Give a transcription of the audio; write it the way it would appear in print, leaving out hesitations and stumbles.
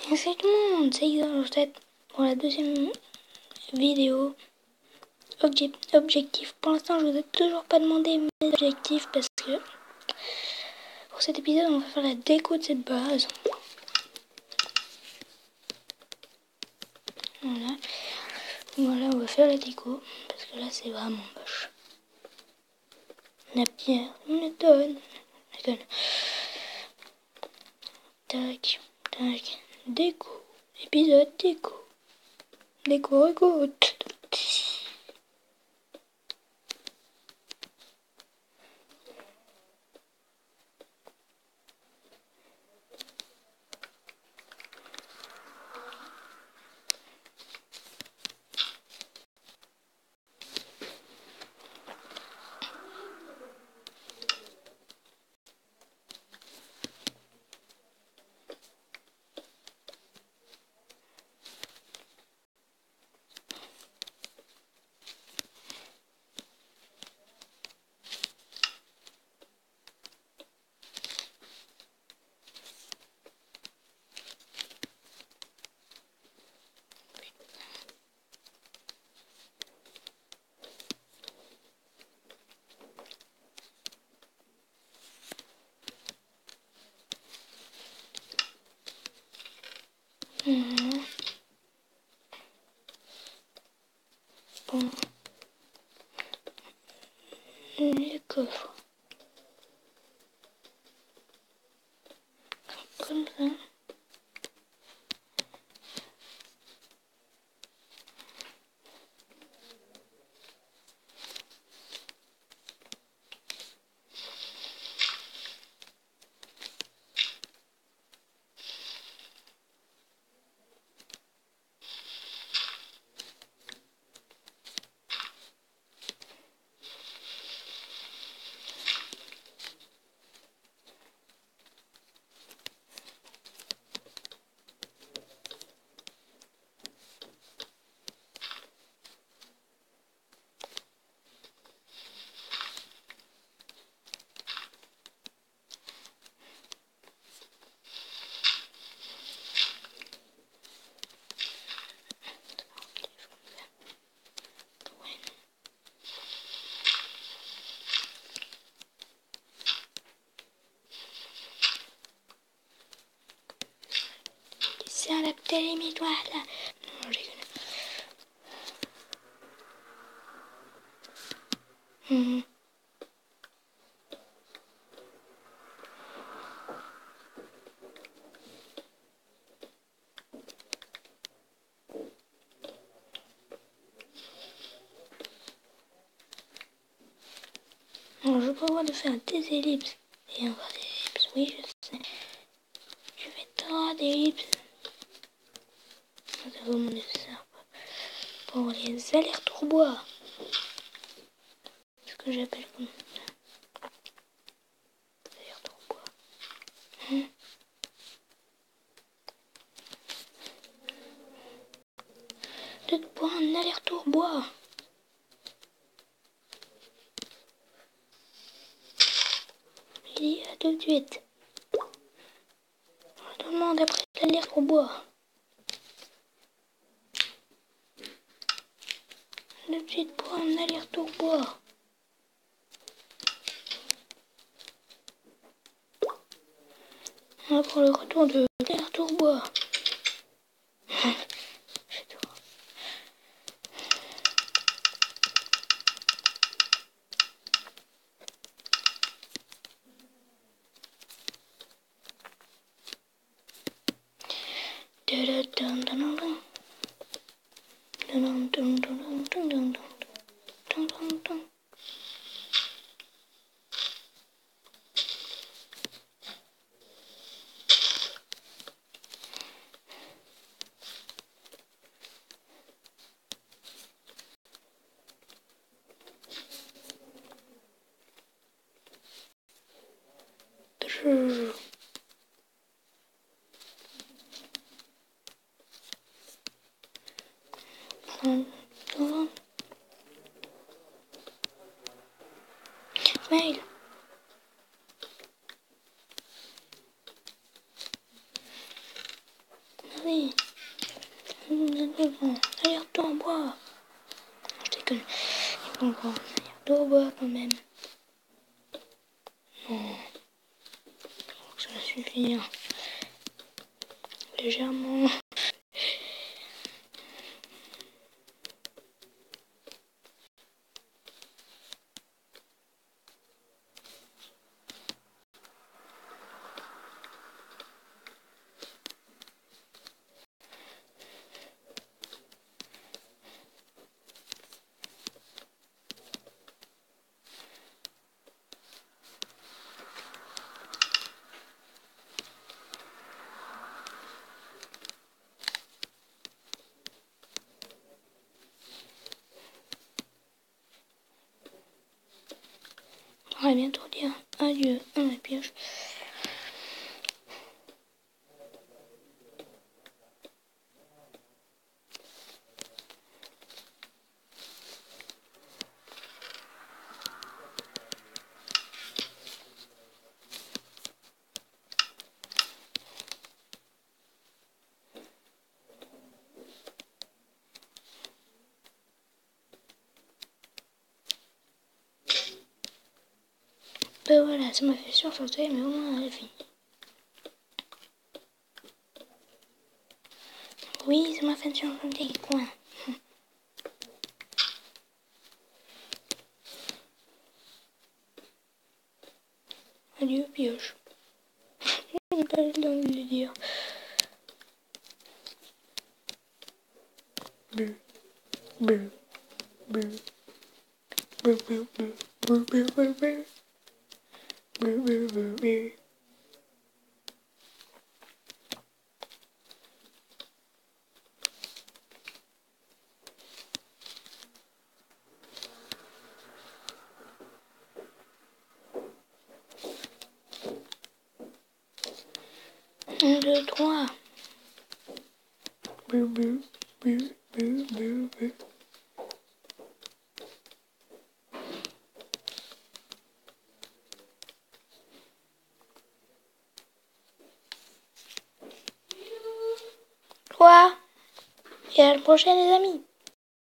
Et salut tout le monde, c'est Xalostet pour la deuxième vidéo. Objectif. Pour l'instant, je vous ai toujours pas demandé mes objectifs parce que pour cet épisode, on va faire la déco de cette base. Voilà, on va faire la déco parce que là, c'est vraiment moche. La pierre, on étonne. Tac, tac, déco, épisode déco. Déco, écoute. Bon. Le coffre. Comme ça. C'est un adapté limite, voilà. Non, je rigole. Alors, je prévois de faire des ellipses et encore des ellipses, oui, je sais. Je fais trop d'ellipses. C'est vraiment nécessaire pour les allers-retours bois. Ce que j'appelle comme allers-retours bois. De bois, un aller-retour bois. Il dit à tout de suite. On demande après l'aller-retour bois. Tout de suite pour un aller-retour bois. Pour le retour de l'aller-retour bois. plus grand. Allez, retourne en bois. Je déconne. Il est pas grand. Allez, retourne en bois quand même. Non. Ça va suffire. Légèrement. On va bientôt dire adieu à la pioche. Ben voilà, ça m'a fait sursauter, mais au moins elle est finie. Oui, ça m'a fait sursauter, quoi. Adieu, pioche. J'ai pas eu le temps de le dire. Bu, bu, bu, bu, bu, bu, bu, bu, bu, bu. Bu, bu, bu, bu. Un, deux, trois. Bu, bu, bu, bu, bu, bu. Quoi? Et à la prochaine, les amis.